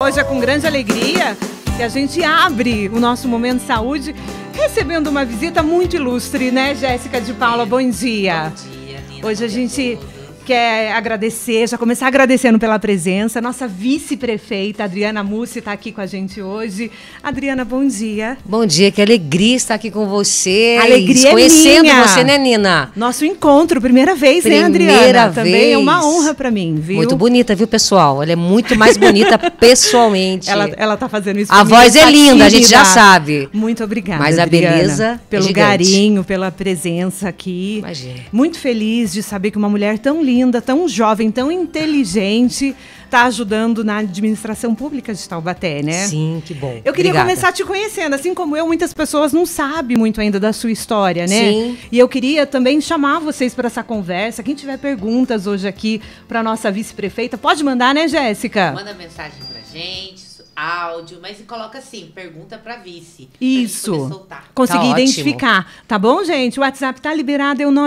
Hoje é com grande alegria que a gente abre o nosso Momento Saúde recebendo uma visita muito ilustre, né, Jéssica de Paula? Bom dia. Bom dia, Nina. Hoje a gente quer agradecer, já começar agradecendo pela presença. Nossa vice-prefeita, Adriana Mussi, está aqui com a gente hoje. Adriana, bom dia. Bom dia, que alegria estar aqui com você. Alegria conhecendo minha. Você, né, Nina? Nosso encontro, primeira vez, né, Adriana? Primeira vez. Também é uma honra para mim, viu? Muito bonita, viu, pessoal? Ela é muito mais bonita pessoalmente. Ela tá fazendo isso. A voz é linda, a gente já sabe. Muito obrigada, Mas a Adriana, beleza pelo é carinho, pela presença aqui. Imagina. Muito feliz de saber que uma mulher tão linda, tão jovem, tão inteligente, está ajudando na administração pública de Taubaté, né? Sim, que bom. Eu queria Obrigada. começar te conhecendo, assim como eu, muitas pessoas não sabem muito ainda da sua história, né? Sim. E eu queria também chamar vocês para essa conversa. Quem tiver perguntas hoje aqui para nossa vice-prefeita, pode mandar, né, Jéssica? Manda mensagem pra gente, áudio, mas coloca assim, pergunta pra vice. Isso. Pra gente poder soltar. Conseguir Tá identificar. Tá bom, gente? O WhatsApp tá liberado, é o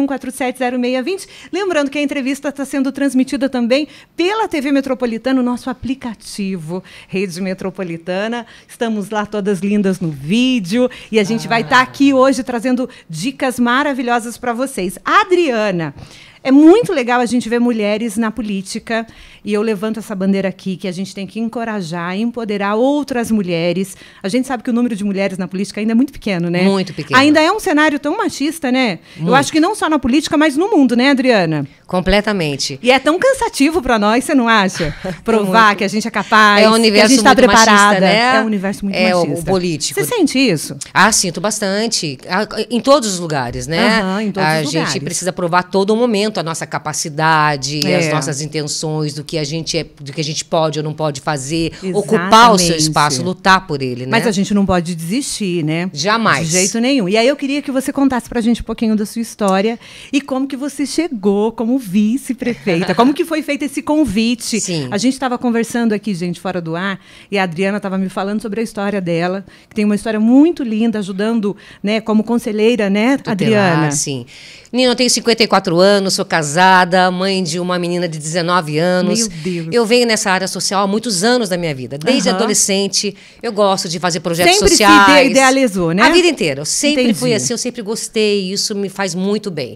991470620. Lembrando que a entrevista está sendo transmitida também pela TV Metropolitana, o nosso aplicativo Rede Metropolitana. Estamos lá todas lindas no vídeo e a gente vai estar aqui hoje trazendo dicas maravilhosas para vocês. Adriana, é muito legal a gente ver mulheres na política e eu levanto essa bandeira aqui que a gente tem que encorajar, empoderar outras mulheres. A gente sabe que o número de mulheres na política ainda é muito pequeno, né? Muito pequeno. Ainda é um cenário tão machista, né? Muito. Eu acho que não só na política, mas no mundo, né, Adriana? Completamente. E é tão cansativo para nós, você não acha? Provar que a gente é capaz, É um que a universo gente está muito preparada. machista, né? É um universo muito É machista. o político. Você sente isso? Ah, sinto bastante. Em todos os lugares, né? Aham, em todos os a lugares. gente precisa provar a todo momento a nossa capacidade, É. as nossas intenções, do que a gente é, do que a gente pode ou não pode fazer, Exatamente. ocupar o seu espaço, lutar por ele, né? Mas a gente não pode desistir, né? Jamais. De jeito nenhum. E aí eu queria que você contasse pra gente um pouquinho da sua história e como que você chegou como vice-prefeita. Como que foi feito esse convite? Sim. A gente estava conversando aqui, gente, fora do ar, e a Adriana estava me falando sobre a história dela, que tem uma história muito linda, ajudando, né, como conselheira, né, Adriana? Sim. Nina, eu tenho 54 anos, sou casada, mãe de uma menina de 19 anos. Meu Deus. Eu venho nessa área social há muitos anos da minha vida. Desde Aham. adolescente, eu gosto de fazer projetos Sempre sociais. se idealizou, né? A vida inteira. Eu sempre Entendi. fui assim, eu sempre gostei, isso me faz muito bem.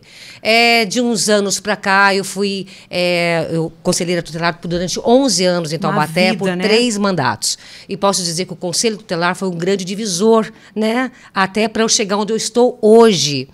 De uns anos para cá, eu fui conselheira tutelar durante 11 anos em Taubaté, vida, por né? 3 mandatos. E posso dizer que o Conselho Tutelar foi um grande divisor, né? Até para eu chegar onde eu estou hoje.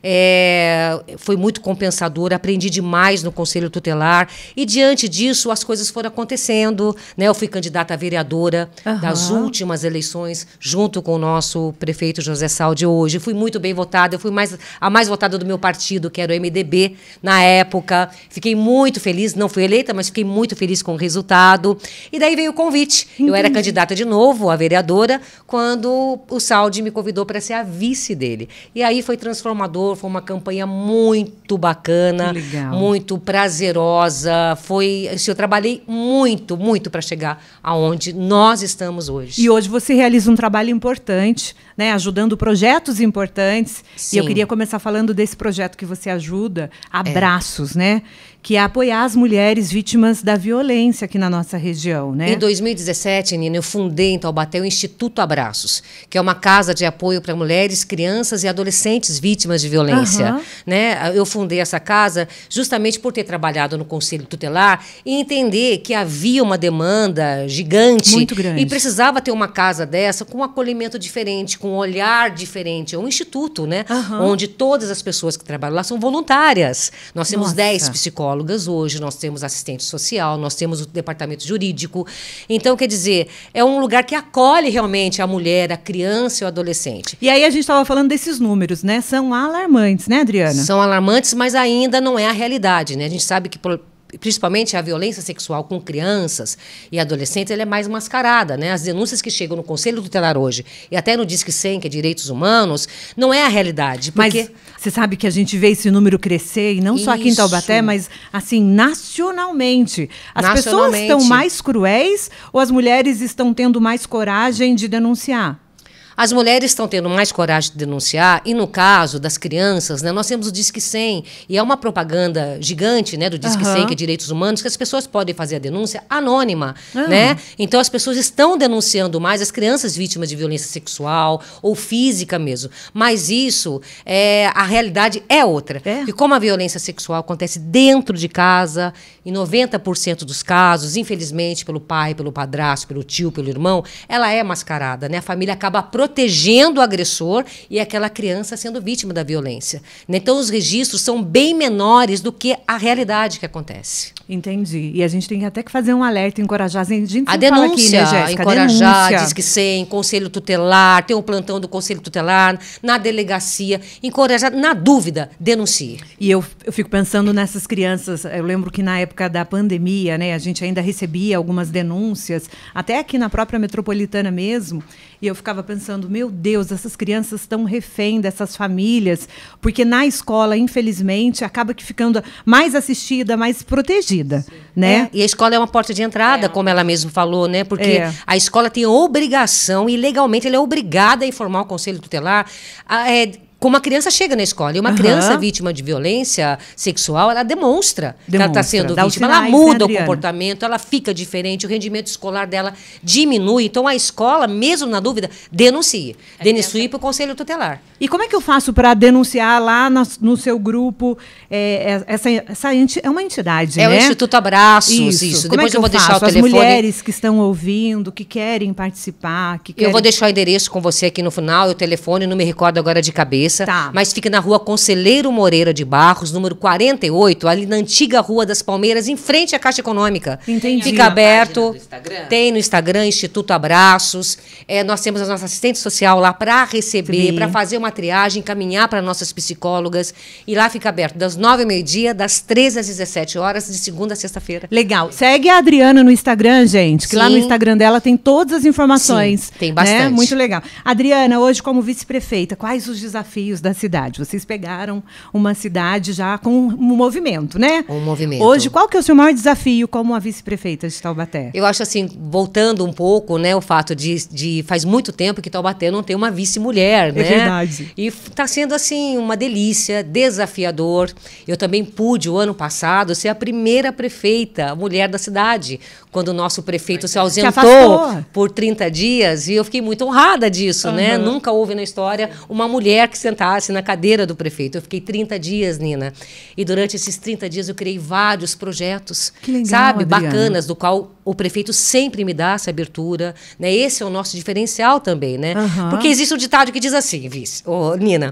Foi muito compensador, aprendi demais no Conselho Tutelar e diante disso as coisas foram acontecendo, né? Eu fui candidata a vereadora das últimas eleições junto com o nosso prefeito José Saldi hoje. Fui muito bem votada, eu fui a mais votada do meu partido, que era o MDB na época. Fiquei muito feliz, não fui eleita, mas fiquei muito feliz com o resultado. E daí veio o convite. Eu era candidata de novo a vereadora quando o Saldi me convidou para ser a vice dele. E aí foi transformador, foi uma campanha muito bacana, Que legal. muito prazerosa. Eu trabalhei muito, muito para chegar aonde nós estamos hoje. E hoje você realiza um trabalho importante, né, ajudando projetos importantes. Sim. E eu queria começar falando desse projeto que você ajuda, Abraços, né? Que é apoiar as mulheres vítimas da violência aqui na nossa região, né? Em 2017, Nina, eu fundei em Taubaté o Instituto Abraços, que é uma casa de apoio para mulheres, crianças e adolescentes vítimas de violência. Aham. Né? Eu fundei essa casa justamente por ter trabalhado no Conselho Tutelar e entender que havia uma demanda gigante. Muito grande. E precisava ter uma casa dessa com um acolhimento diferente, com um olhar diferente. É um instituto, né? Aham. Onde todas as pessoas que trabalham lá são voluntárias. Nós temos Nossa. 10 psicólogas hoje, nós temos assistente social, nós temos o departamento jurídico. Então, quer dizer, é um lugar que acolhe realmente a mulher, a criança e o adolescente. E aí a gente estava falando desses números, né? São alarmantes, né, Adriana? São alarmantes, mas ainda não é a realidade, né? A gente sabe que principalmente a violência sexual com crianças e adolescentes, ela é mais mascarada, né? As denúncias que chegam no Conselho Tutelar hoje e até no Disque 100, que é Direitos Humanos, não é a realidade. Porque... Mas você sabe que a gente vê esse número crescer, e não só aqui em Isso. Taubaté, mas assim, nacionalmente. As pessoas Nacionalmente. estão mais cruéis ou as mulheres estão tendo mais coragem de denunciar? As mulheres estão tendo mais coragem de denunciar, e no caso das crianças, né, nós temos o Disque 100, e é uma propaganda gigante, né, do Disque 100, que é Direitos Humanos, que as pessoas podem fazer a denúncia anônima, né? Então as pessoas estão denunciando mais as crianças vítimas de violência sexual ou física mesmo. Mas isso, a realidade é outra. Porque como a violência sexual acontece dentro de casa, em 90% dos casos, infelizmente, pelo pai, pelo padrasto, pelo tio, pelo irmão, ela é mascarada, né? A família acaba protegendo o agressor e aquela criança sendo vítima da violência. Então, os registros são bem menores do que a realidade que acontece. Entendi. E a gente tem até que fazer um alerta, encorajar. A gente a denúncia, aqui, né, Jéssica? Encorajar, Disque 100, Conselho Tutelar, tem um plantão do Conselho Tutelar, na delegacia, encorajar, na dúvida, denuncie. E eu fico pensando nessas crianças, eu lembro que na época da pandemia, né, a gente ainda recebia algumas denúncias, até aqui na própria metropolitana mesmo, e eu ficava pensando, meu Deus, essas crianças estão refém dessas famílias, porque na escola, infelizmente, acaba que ficando mais assistida, mais protegida, né? E a escola é uma porta de entrada, como ela mesma falou, né? Porque a escola tem a obrigação, e legalmente ela é obrigada a informar o Conselho Tutelar, como a criança chega na escola, e uma criança vítima de violência sexual, ela demonstra que ela está sendo vítima, ela muda o comportamento, ela fica diferente, o rendimento escolar dela diminui. Então, a escola, mesmo na dúvida, denuncie. Denuncie para o Conselho Tutelar. E como é que eu faço para denunciar lá no seu grupo? Essa é uma entidade, né? É o Instituto Abraços, isso. Como Depois eu vou deixar o telefone. As mulheres que estão ouvindo, que querem participar, Eu vou deixar o endereço com você aqui no final, o telefone, não me recordo agora de cabeça. Tá. Mas fica na rua Conselheiro Moreira de Barros, número 48, ali na antiga Rua das Palmeiras, em frente à Caixa Econômica. Entendi. Fica aberto. Instagram? Tem no Instagram, Instituto Abraços. Nós temos a nossa assistente social lá para receber, para fazer uma triagem, encaminhar para nossas psicólogas. E lá fica aberto das 9 ao meio-dia, das 13 às 17 horas, de segunda a sexta-feira. Legal. Segue a Adriana no Instagram, gente, que lá no Instagram dela tem todas as informações. Sim, tem bastante. Né? Muito legal. Adriana, hoje como vice-prefeita, quais os desafios da cidade? Vocês pegaram uma cidade já com um movimento, né? Um movimento. Hoje, qual que é o seu maior desafio como a vice-prefeita de Taubaté? Eu acho assim, voltando um pouco, né, o fato de faz muito tempo que Taubaté não tem uma vice-mulher, né? É verdade. E está sendo, assim, uma delícia, desafiador. Eu também pude, o ano passado, ser a primeira prefeita mulher da cidade, quando o nosso prefeito se ausentou por 30 dias, e eu fiquei muito honrada disso, né? Nunca houve na história uma mulher que sentasse na cadeira do prefeito. Eu fiquei 30 dias, Nina. E durante esses 30 dias eu criei vários projetos, que legal, sabe, Adriana, bacanas, do qual o prefeito sempre me dá essa abertura, né? Esse é o nosso diferencial também, né? Porque existe um ditado que diz assim, vice, Nina,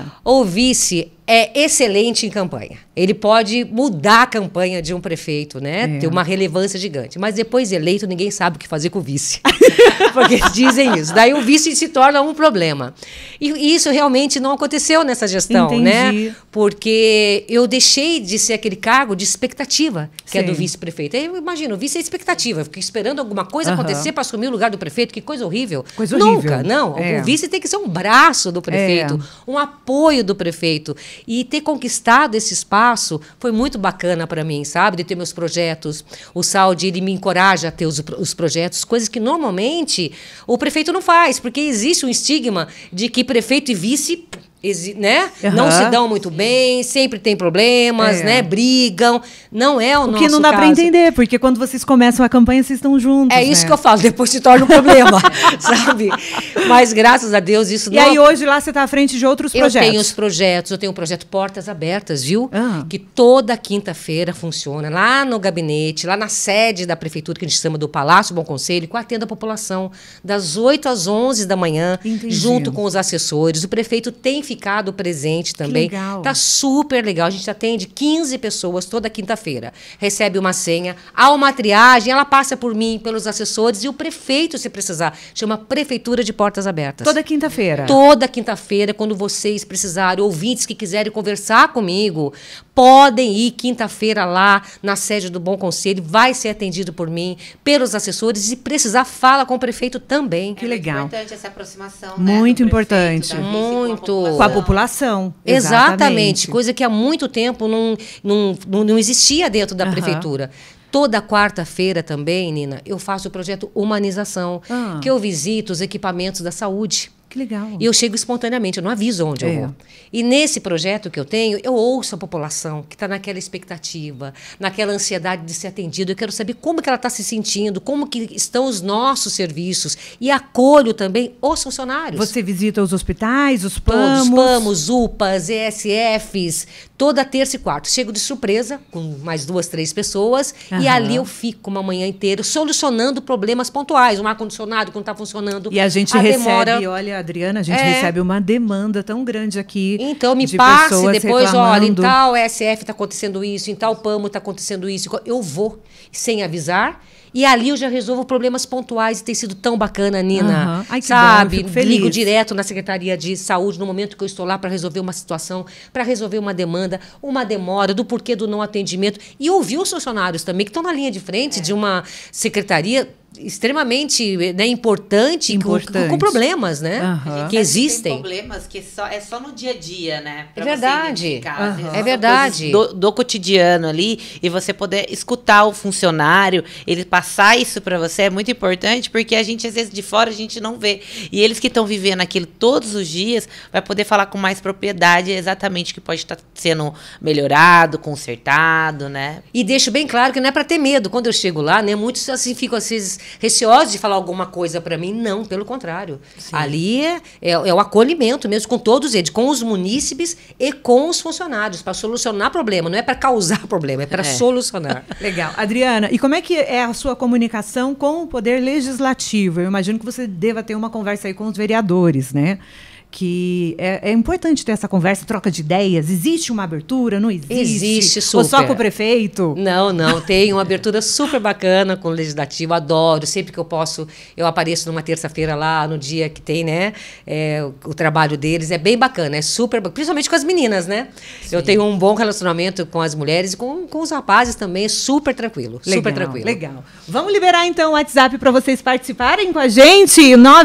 o vice é excelente em campanha. Ele pode mudar a campanha de um prefeito, né? Ter uma relevância gigante. Mas depois eleito, ninguém sabe o que fazer com o vice. Porque dizem isso. Daí o vice se torna um problema. E isso realmente não aconteceu nessa gestão, né? Porque eu deixei de ser aquele cargo de expectativa, que é do vice-prefeito. Eu imagino, o vice é expectativa. Eu fiquei esperando alguma coisa acontecer para assumir o lugar do prefeito. Que coisa horrível. Coisa horrível. Nunca, não. O vice tem que ser um braço do prefeito, um apoio do prefeito. E ter conquistado esse espaço foi muito bacana para mim, sabe? De ter meus projetos. O Saldi, ele me encoraja a ter os projetos, coisas que normalmente o prefeito não faz, porque existe um estigma de que prefeito e vice, né? Não se dão muito bem, sempre tem problemas, né? Brigam. Não é o nosso caso. O que não dá para entender, porque quando vocês começam a campanha, vocês estão juntos. É isso que eu falo, depois se torna um problema, sabe? Mas graças a Deus isso não... E aí hoje lá você está à frente de outros projetos. Eu tenho os projetos, eu tenho o projeto Portas Abertas, viu? Que toda quinta-feira funciona, lá no gabinete, lá na sede da prefeitura, que a gente chama do Palácio Bom Conselho, que atende a população das 8 às 11 da manhã, junto com os assessores. O prefeito tem ficado presente também. Que legal. Tá super legal. A gente atende 15 pessoas toda quinta-feira. Recebe uma senha, há uma triagem, ela passa por mim, pelos assessores e o prefeito, se precisar. Chama Prefeitura de Portas Abertas. Toda quinta-feira? Toda quinta-feira, quando vocês precisarem, ouvintes que quiserem conversar comigo, podem ir quinta-feira lá na sede do Bom Conselho, vai ser atendido por mim, pelos assessores, e se precisar, fala com o prefeito também. Que legal. É importante essa aproximação, né? Muito importante. Muito. Com a população. Exatamente. Coisa que há muito tempo não existia dentro da prefeitura. Toda quarta-feira também, Nina, eu faço o projeto Humanização, que eu visito os equipamentos da saúde. Que legal. E eu chego espontaneamente, eu não aviso onde eu vou. E nesse projeto que eu tenho, eu ouço a população que está naquela expectativa, naquela ansiedade de ser atendido. Eu quero saber como que ela está se sentindo, como que estão os nossos serviços. E acolho também os funcionários. Você visita os hospitais, os Todos, PAMOS? PAMOS, UPAs, ESFs, toda terça e quarta. Chego de surpresa, com mais 2, 3 pessoas, e ali eu fico uma manhã inteira solucionando problemas pontuais. Um ar-condicionado que não está funcionando. E a gente recebe, olha, Adriana, a gente recebe uma demanda tão grande aqui. Então, me de passe pessoas depois, reclamando. olha, em tal ESF está acontecendo isso, em tal PAMO está acontecendo isso. Eu vou, sem avisar, e ali eu já resolvo problemas pontuais. E tem sido tão bacana, Nina. Ai, que sabe? bom, eu fico feliz. Ligo direto na Secretaria de Saúde no momento que eu estou lá para resolver uma situação, para resolver uma demanda, uma demora, do porquê do não atendimento. E ouvir os funcionários também, que estão na linha de frente de uma secretaria extremamente, né, importante. Com problemas, né? Que existem. Tem problemas que é só no dia a dia, né? É verdade. É verdade. Do cotidiano ali, e você poder escutar o funcionário, ele passar isso para você é muito importante, porque a gente, às vezes, de fora, a gente não vê. E eles que estão vivendo aquilo todos os dias, vai poder falar com mais propriedade exatamente o que pode estar sendo melhorado, consertado, né? E deixo bem claro que não é para ter medo. Quando eu chego lá, né, muitos assim ficam, às vezes, receosos de falar alguma coisa para mim. Não, pelo contrário. Sim. Ali é o acolhimento mesmo com todos eles, com os munícipes e com os funcionários, para solucionar problema. Não é para causar problema, é para solucionar. Legal. Adriana, e como é que é a sua comunicação com o Poder Legislativo? Eu imagino que você deva ter uma conversa aí com os vereadores, né? Que é importante ter essa conversa, troca de ideias. Existe uma abertura? Não existe? Existe, super. Ou só com o prefeito? Não. Tem uma abertura super bacana com o Legislativo. Adoro. Sempre que eu posso, eu apareço numa terça-feira lá, no dia que tem, né? O trabalho deles. É bem bacana. É super bacana. Principalmente com as meninas, né? Sim. Eu tenho um bom relacionamento com as mulheres e com os rapazes também. É super tranquilo. Legal, super tranquilo. Legal. Vamos liberar, então, o WhatsApp para vocês participarem com a gente.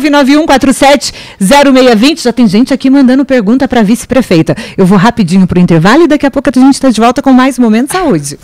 991470620. Já tem gente aqui mandando pergunta para a vice-prefeita. Eu vou rapidinho para o intervalo e daqui a pouco a gente está de volta com mais Momento Saúde.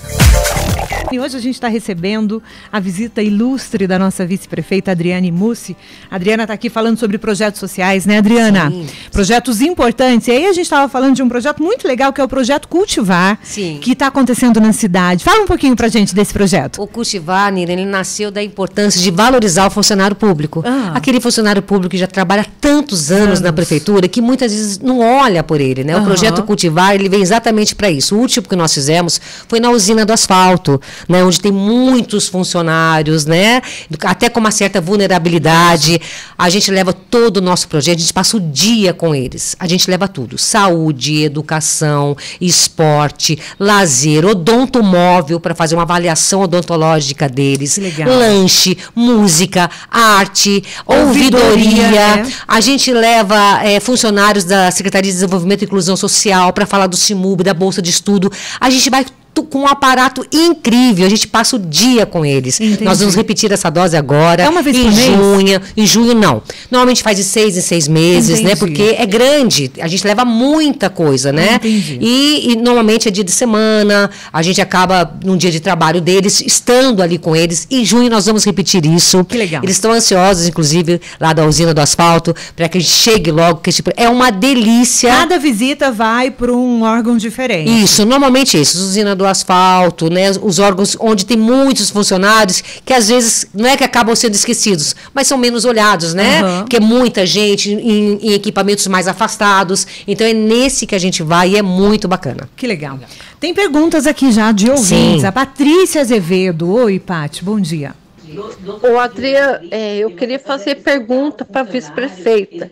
E hoje a gente está recebendo a visita ilustre da nossa vice-prefeita, Adriane Mussi. A Adriana está aqui falando sobre projetos sociais, né, Adriana? Sim. Projetos importantes. E aí a gente estava falando de um projeto muito legal, que é o Projeto Cultivar, Sim. que está acontecendo na cidade. Fala um pouquinho para a gente desse projeto. O Cultivar, Nina, ele nasceu da importância de valorizar o funcionário público. Aquele funcionário público que já trabalha tantos anos na prefeitura, que muitas vezes não olha por ele, né? O Projeto Cultivar, ele vem exatamente para isso. O último que nós fizemos foi na usina do asfalto, né, onde tem muitos funcionários, né, até com uma certa vulnerabilidade. A gente leva todo o nosso projeto, a gente passa o dia com eles. A gente leva tudo: saúde, educação, esporte, lazer, odontomóvel para fazer uma avaliação odontológica deles, lanche, música, arte, ouvidoria. A gente leva funcionários da Secretaria de Desenvolvimento e Inclusão Social para falar do CIMUB, da Bolsa de Estudo. A gente vai com um aparato incrível, a gente passa o dia com eles. Entendi. Nós vamos repetir essa dose agora. É uma vez por mês? Em junho, não. Normalmente faz de 6 em 6 meses, né? Porque é grande, a gente leva muita coisa, né? E normalmente é dia de semana, a gente acaba num dia de trabalho deles, estando ali com eles. Em junho nós vamos repetir isso. Que legal. Eles estão ansiosos, inclusive, lá da usina do asfalto, para que a gente chegue logo. É uma delícia. Cada visita vai para um órgão diferente. Isso, normalmente isso. Usina do asfalto, né, os órgãos onde tem muitos funcionários que às vezes não é que acabam sendo esquecidos, mas são menos olhados, né? Porque é muita gente em equipamentos mais afastados. Então é nesse que a gente vai e é muito bacana. Que legal. Tem perguntas aqui já de ouvintes. Sim. A Patrícia Azevedo. Oi, Pati, bom dia. Ô, Adriana, eu queria fazer pergunta para a vice-prefeita.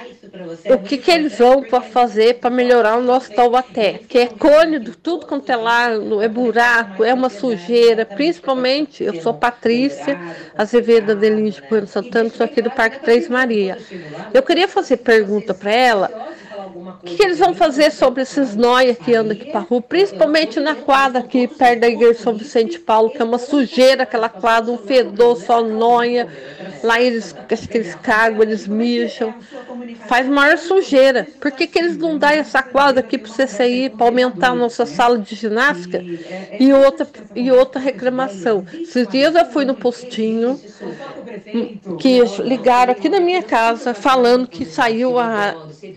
O que eles vão para fazer para melhorar o nosso Taubaté? Que é cônido, tudo quanto é lá, é buraco, é uma sujeira. Principalmente, eu sou Patrícia Azevedo Adelino de Bueno Santana, sou aqui do Parque Três Maria. Eu queria fazer pergunta para ela O que eles vão fazer sobre esses nóia que andam aqui para rua, principalmente na quadra aqui perto da igreja de São Vicente de Paulo, que é uma sujeira aquela quadra, um fedor, só nóia. Lá eles cagam, eles mijam, faz maior sujeira. Por que eles não dão essa quadra aqui para o CCI, para aumentar a nossa sala de ginástica? E outra reclamação. Esses dias eu fui no postinho, que ligaram aqui na minha casa, falando que saiu a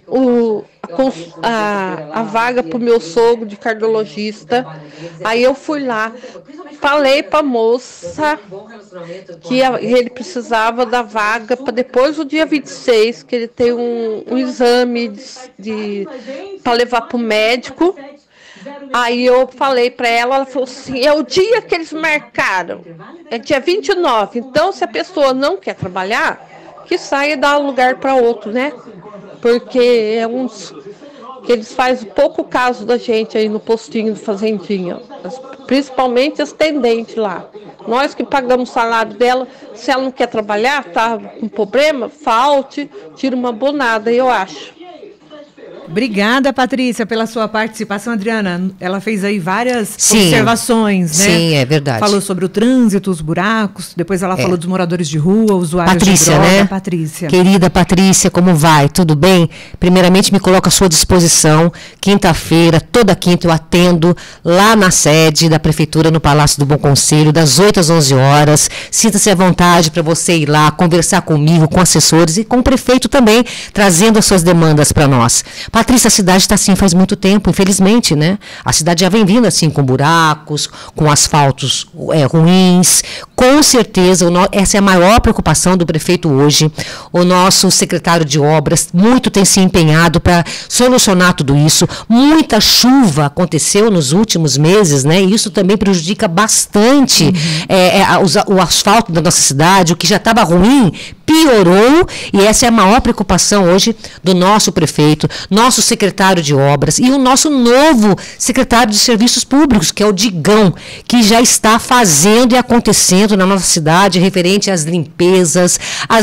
vaga para o meu sogro de cardiologista. Aí eu fui lá, falei para a moça que ele precisava da vaga para depois do dia 26, que ele tem um exame para levar para o médico. Aí eu falei para ela falou assim, é o dia que eles marcaram, é dia 29, então se a pessoa não quer trabalhar, que saia e dá lugar para outro, né? Porque é que eles fazem pouco caso da gente aí no postinho do Fazendinha, principalmente as atendentes lá. Nós que pagamos o salário dela, se ela não quer trabalhar, tá com problema, falte, tira uma bonada, eu acho. Obrigada, Patrícia, pela sua participação. Adriana, ela fez aí várias observações, né? Sim, é verdade. Falou sobre o trânsito, os buracos, depois ela falou dos moradores de rua, usuários Patrícia, de droga. né? Patrícia. Querida Patrícia, como vai? Tudo bem? Primeiramente, me coloco à sua disposição. Quinta-feira, toda quinta eu atendo lá na sede da Prefeitura, no Palácio do Bom Conselho, das 8 às 11 horas. Sinta-se à vontade para você ir lá, conversar comigo, com assessores e com o prefeito também, trazendo as suas demandas para nós. Patrícia, a cidade está assim faz muito tempo, infelizmente, né? A cidade já vem vindo assim com buracos, com asfaltos ruins. Com certeza, essa é a maior preocupação do prefeito hoje. O nosso secretário de obras muito tem se empenhado para solucionar tudo isso. Muita chuva aconteceu nos últimos meses, né? E isso também prejudica bastante o asfalto da nossa cidade. O que já estava ruim piorou, e essa é a maior preocupação hoje do nosso prefeito, nosso secretário de obras e o nosso novo secretário de serviços públicos, que é o Digão, que já está fazendo e acontecendo na nossa cidade referente às limpezas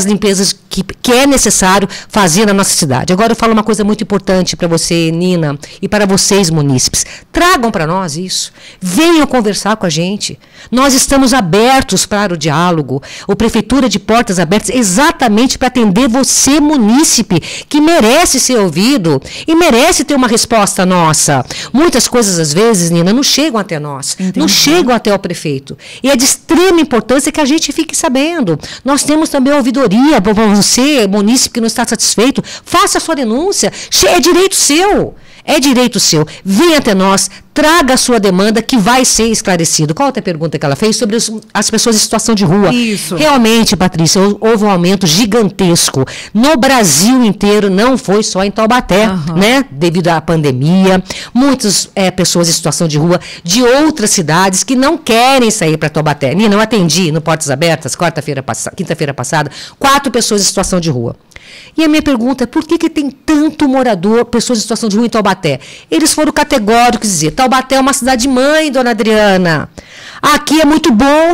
que é necessário fazer na nossa cidade. Agora eu falo uma coisa muito importante para você, Nina, e para vocês, munícipes. Tragam para nós isso. Venham conversar com a gente. Nós estamos abertos para o diálogo. O Prefeitura de Portas Abertas, exatamente para atender você, munícipe, que merece ser ouvido e merece ter uma resposta nossa. Muitas coisas, às vezes, Nina, não chegam até nós. Entendi. Não chegam até o prefeito. E é de extrema importância que a gente fique sabendo. Nós temos também a ouvidoria para você, munícipe, que não está satisfeito. Faça a sua denúncia. É direito seu. É direito seu. Venha até nós, traga a sua demanda que vai ser esclarecido. Qual outra pergunta que ela fez? Sobre as pessoas em situação de rua. Isso. Realmente, Patrícia, houve um aumento gigantesco. No Brasil inteiro, não foi só em Taubaté, né? Devido à pandemia. Muitas pessoas em situação de rua de outras cidades que não querem sair para Taubaté. Nina, eu atendi no Portas Abertas, quinta-feira passada, 4 pessoas em situação de rua. E a minha pergunta é, por que tem tanto morador, pessoas em situação de rua em Taubaté? Eles foram categóricos dizer, Taubaté é uma cidade mãe, dona Adriana. Aqui é muito bom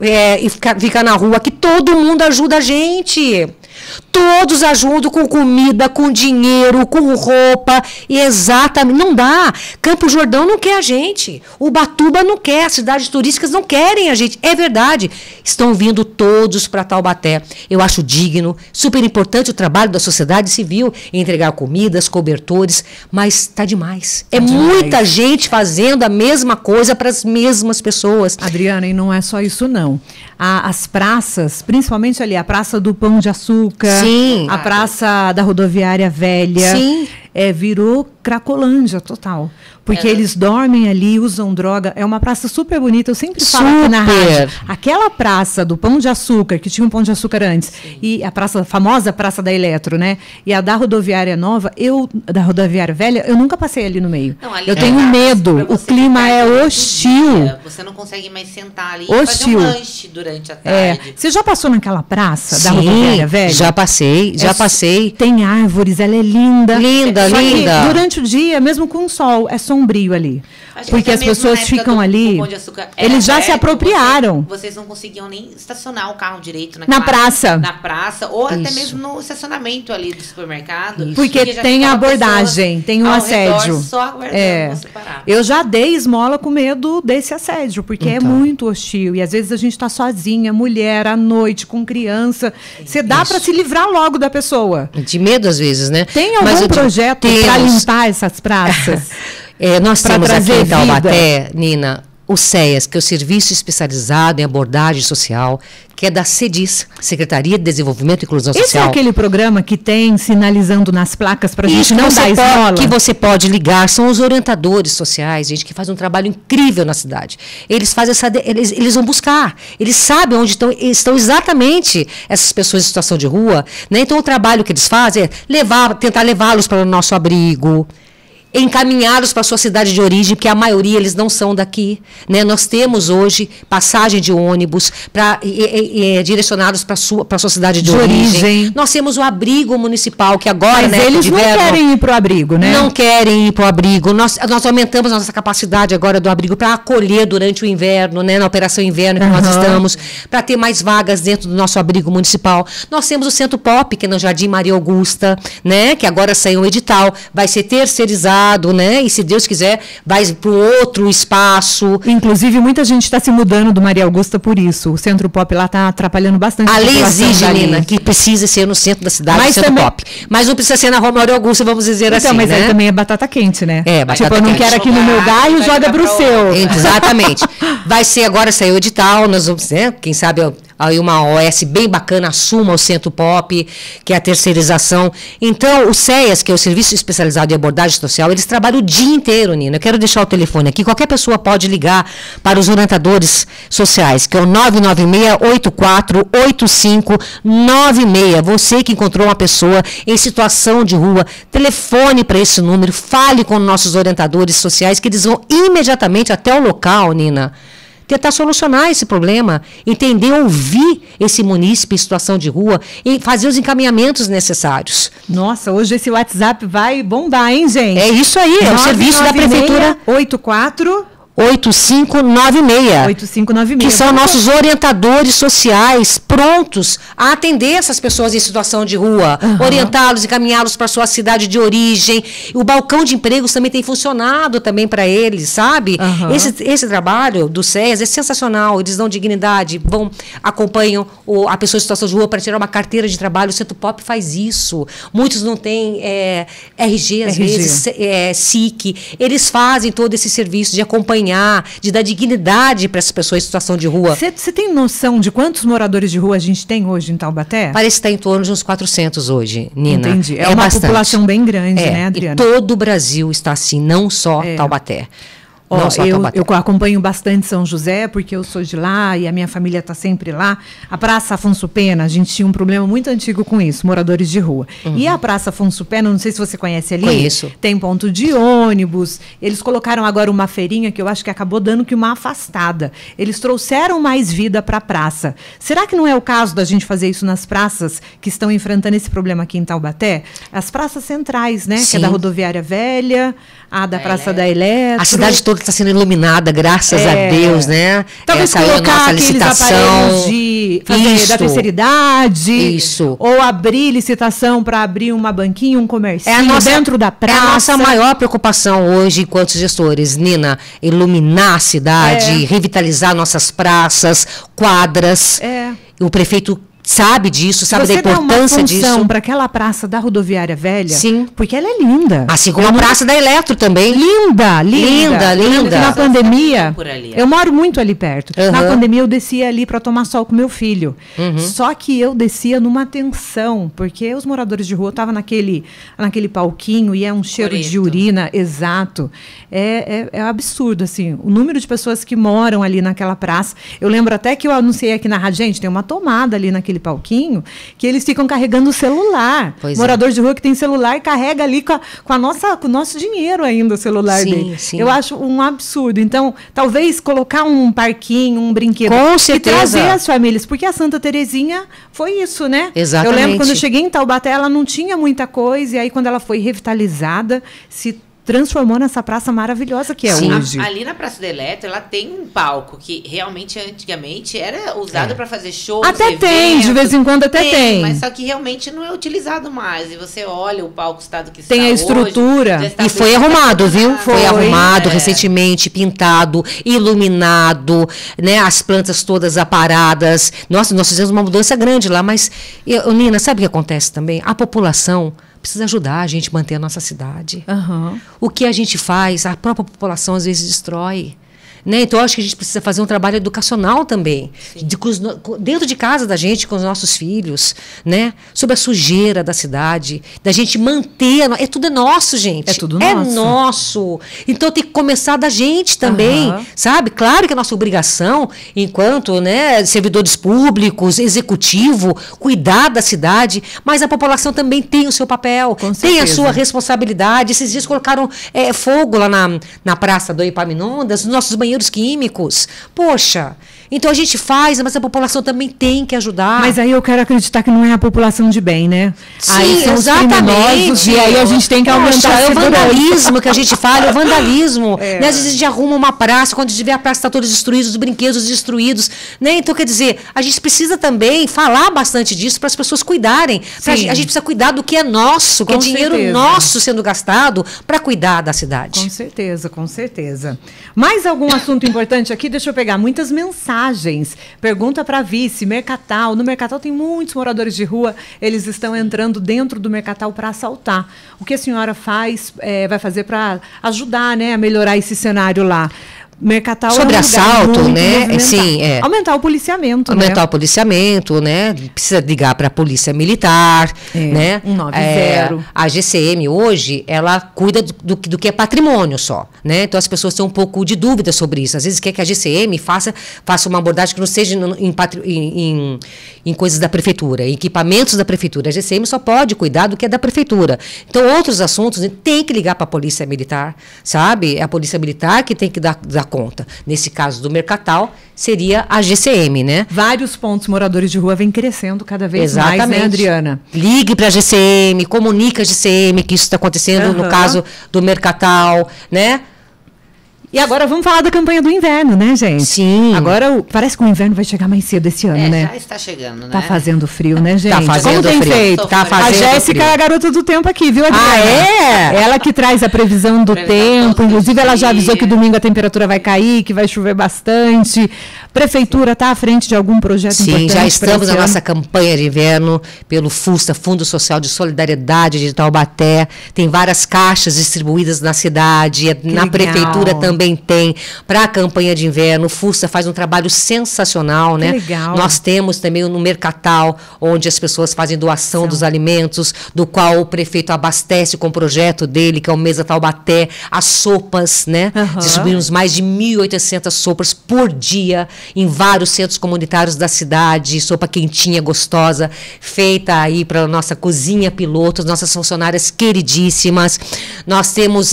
ficar na rua, aqui todo mundo ajuda a gente. Todos ajudam com comida, com dinheiro, com roupa, e exatamente, não dá. Campo Jordão não quer a gente, Ubatuba não quer, as cidades turísticas não querem a gente, é verdade. Estão vindo todos para Taubaté. Eu acho digno, super importante o trabalho da sociedade civil em entregar comidas, cobertores, mas está demais. É muita gente fazendo a mesma coisa para as mesmas pessoas. Adriana, e não é só isso não. As praças, principalmente ali, a Praça do Pão de Açúcar, sim, a Praça da Rodoviária Velha, sim, virou Cracolândia total. Porque eles dormem ali, usam droga. É uma praça super bonita. Eu sempre falo aqui na rádio. Aquela praça do Pão de Açúcar, que tinha um Pão de Açúcar antes, sim, e a famosa Praça da Eletro, né? E a da Rodoviária Nova, da Rodoviária Velha, eu nunca passei ali no meio. Não, ali eu tenho medo. O clima é hostil. Você não consegue mais sentar ali e fazer um lanche durante a tarde. Você já passou naquela praça da Sim, Rodoviária Velha? Já passei. Tem árvores, ela é linda. Linda. Durante durante o dia, mesmo com o sol, é sombrio ali. Acho Porque que as até mesmo pessoas na época ficam do ali, Pão de Açúcar era eles já se aberto, apropriaram. Vocês não conseguiam nem estacionar o carro direito Na praça. Na praça, ou até Isso. mesmo no estacionamento ali do supermercado. Porque já tem a ficava abordagem, pessoas tem o ao redor assédio. só aguardando É. você parar. Eu já dei esmola com medo desse assédio, porque é Então. muito hostil. E às vezes a gente está sozinha, mulher, à noite, com criança. Você dá para se livrar logo da pessoa. De medo, às vezes, né? Tem Mas algum eu digo, projeto para temos. limpar essas praças? Nós Pra temos aqui trazer em Taubaté, Nina, o SEAS, que é o Serviço Especializado em Abordagem Social, que é da CEDIS, Secretaria de Desenvolvimento e Inclusão Esse Social. é aquele programa que tem sinalizando nas placas para a gente Isso não dar esmola? que você pode ligar, são os orientadores sociais, gente, que faz um trabalho incrível na cidade. Eles fazem eles vão buscar, eles sabem onde estão exatamente essas pessoas em situação de rua, né? Então o trabalho que eles fazem é tentar levá-los para o nosso abrigo, encaminhá-los para a sua cidade de origem, porque a maioria eles não são daqui, né? Nós temos hoje passagem de ônibus para direcioná-los para a sua cidade de origem. Nós temos o abrigo municipal, que agora, Mas né, eles não querem ir para o abrigo, né? Não querem ir para o abrigo. Nós aumentamos a nossa capacidade agora do abrigo para acolher durante o inverno, né, na Operação Inverno que nós estamos, para ter mais vagas dentro do nosso abrigo municipal. Nós temos o Centro Pop, que é no Jardim Maria Augusta, né, que agora saiu um edital, vai ser terceirizado, né, e se Deus quiser, vai para outro espaço. Inclusive, muita gente está se mudando do Maria Augusta por isso. O Centro Pop lá está atrapalhando bastante. A lei população exige, dali. Nina, que precisa ser no centro da cidade, Mas o Centro também- Pop. Mas não precisa ser na Rua Maria Augusta, vamos dizer Então, assim, mas né? aí também é batata quente, né? É, batata tipo, eu não quente. quero aqui no meu bairro, Vai joga jogar pro pra seu. Exatamente. Vai ser agora, saiu o edital, nós vamos, né, quem sabe aí uma OS bem bacana assuma o Centro Pop, que é a terceirização. Então, o SEAS, que é o Serviço Especializado em Abordagem Social, eles trabalham o dia inteiro, Nina. Eu quero deixar o telefone aqui. Qualquer pessoa pode ligar para os orientadores sociais, que é o 996-848596. Você que encontrou uma pessoa em situação de rua, telefone para esse número, fale com nossos orientadores sociais, que eles vão imediatamente até o local, Nina, tentar solucionar esse problema, entender, ouvir esse munícipe em situação de rua e fazer os encaminhamentos necessários. Nossa, hoje esse WhatsApp vai bombar, hein, gente? É isso aí, é o serviço da Prefeitura 8596. 8596. Que são nossos orientadores sociais prontos a atender essas pessoas em situação de rua, orientá-los, encaminhá-los para sua cidade de origem. O balcão de empregos também tem funcionado também para eles, sabe? Esse trabalho do SEAS é sensacional. Eles dão dignidade, acompanham a pessoa em situação de rua para tirar uma carteira de trabalho. O Centro Pop faz isso. Muitos não têm RG, às vezes, SIC. Eles fazem todo esse serviço de acompanhar, de dar dignidade para essas pessoas em situação de rua. Você tem noção de quantos moradores de rua a gente tem hoje em Taubaté? Parece que está em torno de uns 400 hoje, Nina. Entendi. É uma bastante. população bem grande, né, Adriana? E todo o Brasil está assim, não só Taubaté. Ó, Não só Taubaté. eu acompanho bastante São José, porque eu sou de lá e a minha família está sempre lá. A Praça Afonso Pena, a gente tinha um problema muito antigo com isso, moradores de rua. E a Praça Afonso Pena, não sei se você conhece ali. Conheço. Tem ponto de ônibus. Eles colocaram agora uma feirinha que eu acho que acabou dando que uma afastada. Eles trouxeram mais vida para a praça. Será que não é o caso da gente fazer isso nas praças que estão enfrentando esse problema aqui em Taubaté? As praças centrais, né? Que é Sim. da Rodoviária Velha, a da Praça da Eletro. A cidade toda está sendo iluminada, graças a Deus, né? Talvez Essa aí é a colocar nossa aqueles licitação. aparelhos de fazer da terceira idade. Isso. Ou abrir licitação para abrir uma banquinha, um comércio dentro da praça. É a nossa maior preocupação hoje, enquanto gestores, Nina, iluminar a cidade, revitalizar nossas praças, quadras. O prefeito sabe disso, sabe da importância disso. Você dá uma função para aquela praça da Rodoviária Velha? Sim. Porque ela é linda. Assim como a Praça da Eletro também. Linda. Linda. Porque na pandemia, Por ali, eu moro muito ali perto. Na pandemia eu descia ali para tomar sol com meu filho. Só que eu descia numa tensão, porque os moradores de rua estavam naquele palquinho e é um cheiro de urina, exato. É absurdo, assim, o número de pessoas que moram ali naquela praça. Eu lembro até que eu anunciei aqui na rádio, gente, tem uma tomada ali naquele palquinho, que eles ficam carregando o celular. Morador de rua que tem celular carrega ali com o nosso dinheiro ainda, o celular dele. Sim. Eu acho um absurdo. Então, talvez colocar um parquinho, um brinquedo. Com certeza. E trazer as famílias. Porque a Santa Terezinha foi isso, né? Exatamente. Eu lembro quando eu cheguei em Taubaté, ela não tinha muita coisa. E aí, quando ela foi revitalizada, se transformou nessa praça maravilhosa que é hoje. Ali na Praça do Eletro, ela tem um palco que realmente, antigamente, era usado para fazer shows, até eventos. Tem, de vez em quando até tem. Mas só que realmente não é utilizado mais. E você olha o palco, o estado que está tem a estrutura. Hoje, e foi arrumado, viu? Foi arrumado recentemente, pintado, iluminado, né? As plantas todas aparadas. Nossa, nós fizemos uma mudança grande lá, mas, Nina, sabe o que acontece também? A população precisa ajudar a gente a manter a nossa cidade. O que a gente faz, a própria população às vezes destrói. Né? Então, eu acho que a gente precisa fazer um trabalho educacional também, dentro de casa da gente, com os nossos filhos, né? Sobre a sujeira da cidade, da gente manter. Tudo é nosso, gente. É tudo nosso. É nosso. Então, tem que começar da gente também, sabe? Claro que é nossa obrigação, enquanto, né, servidores públicos, executivo, cuidar da cidade, mas a população também tem o seu papel, tem a sua responsabilidade. Esses dias colocaram fogo lá na Praça do Epaminondas, nos nossos banheiros químicos. Poxa, então a gente faz, mas a população também tem que ajudar. Mas aí eu quero acreditar que não é a população de bem, né? Sim, aí são exatamente. E aí a gente tem que aumentar a segurança. É o vandalismo que a gente fala, é o vandalismo. Né? Às vezes a gente arruma uma praça, quando a gente vê a praça está toda destruída, os brinquedos destruídos. Né? Então, quer dizer, a gente precisa também falar bastante disso para as pessoas cuidarem. A gente precisa cuidar do que é nosso, que é dinheiro nosso sendo gastado para cuidar da cidade. Com certeza, com certeza. Mais algum assunto importante aqui? Deixa eu pegar muitas mensagens. Pergunta para a vice, Mercatal. No Mercatal tem muitos moradores de rua, eles estão entrando dentro do Mercatal para assaltar. O que a senhora vai fazer para ajudar, né, a melhorar esse cenário lá? Mercatal sobre assalto, né? Sim, aumentar o policiamento, aumentar o policiamento, né? Precisa ligar para a polícia militar, né? 190. A GCM hoje ela cuida do que é patrimônio só, né? Então as pessoas têm um pouco de dúvida sobre isso. Às vezes quer que a GCM faça uma abordagem que não seja em coisas da prefeitura, em equipamentos da prefeitura. A GCM só pode cuidar do que é da prefeitura. Então outros assuntos tem que ligar para a polícia militar, sabe? É a polícia militar que tem que dar conta. Nesse caso do Mercatal, seria a GCM, né? Vários pontos moradores de rua vêm crescendo cada vez mais, né, Adriana? Ligue para a GCM, comunique a GCM que isso está acontecendo no caso do Mercatal, né? E agora vamos falar da campanha do inverno, né, gente? Sim. Agora parece que o inverno vai chegar mais cedo esse ano, né? Já está chegando, né? Tá fazendo frio, né, gente? Tá fazendo Como tem frio. feito? Tá fazendo a Jéssica é a garota do tempo aqui, viu, Adriana? Ela que traz a previsão do tempo. Inclusive, ela já avisou que domingo a temperatura vai cair, que vai chover bastante. Prefeitura está à frente de algum projeto importante? Sim, já estamos na nossa campanha de inverno pelo FUSTA, Fundo Social de Solidariedade de Taubaté. Tem várias caixas distribuídas na cidade, na prefeitura também tem. Para a campanha de inverno, o FUSTA faz um trabalho sensacional, né? Legal. Nós temos também no Mercatal, onde as pessoas fazem doação dos alimentos, do qual o prefeito abastece com o projeto dele, que é o Mesa Taubaté, as sopas, né? Distribuímos mais de 1.800 sopas por dia em vários centros comunitários da cidade, sopa quentinha, gostosa, feita aí para a nossa cozinha piloto, nossas funcionárias queridíssimas. Nós temos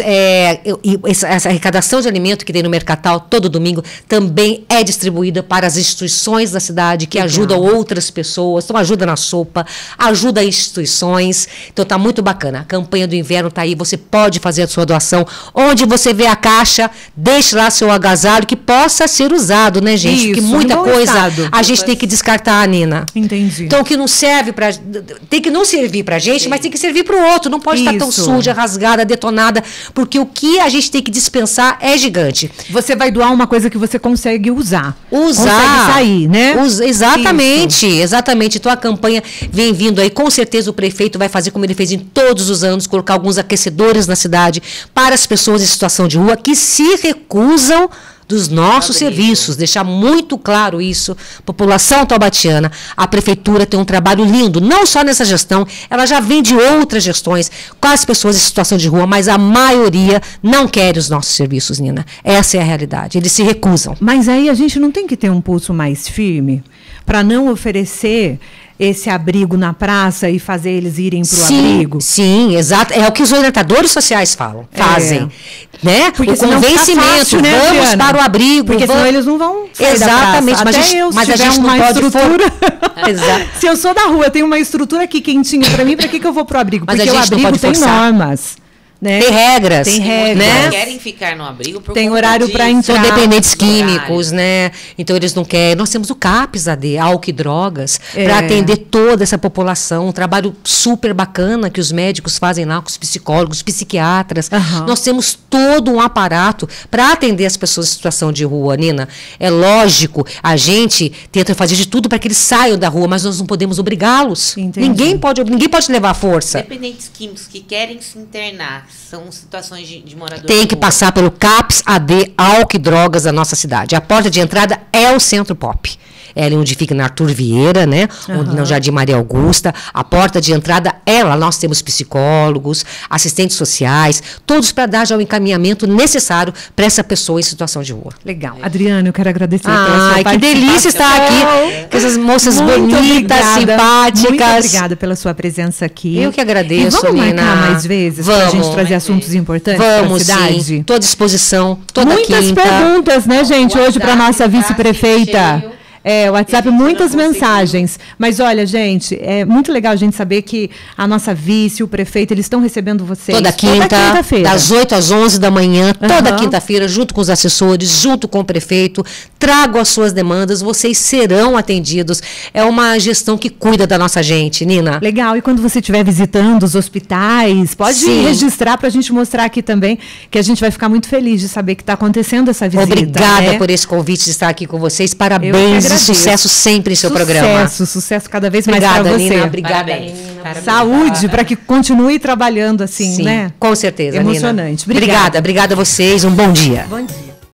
essa arrecadação de alimento que tem no Mercatal todo domingo, também é distribuída para as instituições da cidade, que ajudam outras pessoas, então ajuda na sopa, ajuda instituições, então tá muito bacana. A campanha do inverno tá aí, você pode fazer a sua doação, onde você vê a caixa, deixe lá seu agasalho que possa ser usado, né, gente? Porque muita coisa a gente tem que descartar, Nina. Entendi. Então, o que não serve para... Tem que não servir pra gente, mas tem que servir pro outro. Não pode estar tão suja, rasgada, detonada, porque o que a gente tem que dispensar é gigante. Você vai doar uma coisa que você consegue usar. Consegue sair, né? Exatamente, exatamente. Então, a campanha vem vindo aí. Com certeza, o prefeito vai fazer como ele fez em todos os anos, colocar alguns aquecedores na cidade para as pessoas em situação de rua que se recusam dos nossos serviços, deixar muito claro isso. População taubatiana, a prefeitura tem um trabalho lindo, não só nessa gestão, ela já vem de outras gestões com as pessoas em situação de rua, mas a maioria não quer os nossos serviços, Nina. Essa é a realidade, eles se recusam. Mas aí a gente não tem que ter um pulso mais firme para não oferecer esse abrigo na praça e fazer eles irem para o abrigo? Sim, exato. É o que os orientadores sociais fazem. Né? Porque o convencimento, fácil, né, vamos Diana? Para o abrigo. Porque senão eles não vão sair exatamente, da praça. mas a gente não pode estrutura. Se eu sou da rua, tenho uma estrutura aqui quentinha para mim, para que eu vou para o abrigo? Mas porque a gente o abrigo não pode tem forçar. normas. né? Tem regras. Tem regras. Né? Querem ficar no abrigo por Tem conta horário disso. para entrar. São dependentes químicos, né? Então eles não querem. Nós temos o CAPS AD, álcool e drogas, para atender toda essa população. Um trabalho super bacana que os médicos fazem lá com os psicólogos, psiquiatras. Nós temos todo um aparato para atender as pessoas em situação de rua, Nina. É lógico, a gente tenta fazer de tudo para que eles saiam da rua, mas nós não podemos obrigá-los. Ninguém pode levar à força. Dependentes químicos que querem se internar, são situações de moradores. Tem que passar pelo CAPS AD, álcool e drogas da nossa cidade. A porta de entrada é o Centro Pop. É ali onde fica na Arthur Vieira, né? No Jardim Maria Augusta. A porta de entrada é lá. Nós temos psicólogos, assistentes sociais, todos para dar já o encaminhamento necessário para essa pessoa em situação de rua. Legal. Adriana, eu quero agradecer pela sua participação. Que delícia estar aqui com essas moças bonitas, simpáticas. Muito obrigada pela sua presença aqui. Eu que agradeço, e vamos Nina. marcar mais vezes para a gente trazer assuntos importantes para a cidade? Sim. Estou à disposição, toda Muitas quinta. perguntas, né, gente, hoje para nossa vice-prefeita. WhatsApp, muitas mensagens. Mas olha, gente, é muito legal a gente saber que a nossa vice, o prefeito, eles estão recebendo vocês. Toda quinta-feira. Das 8 às 11 da manhã, toda quinta-feira, junto com os assessores, junto com o prefeito. Trago as suas demandas, vocês serão atendidos. É uma gestão que cuida da nossa gente, Nina. Legal. E quando você estiver visitando os hospitais, pode registrar para a gente mostrar aqui também, que a gente vai ficar muito feliz de saber que está acontecendo essa visita. Obrigada por esse convite de estar aqui com vocês. Parabéns. Sucesso sempre em seu programa. Sucesso cada vez mais para você. Nina, obrigada, Nina. Saúde para que continue trabalhando assim, Sim, né? com certeza, Emocionante. Nina. Obrigada a vocês. Um bom dia. Bom dia.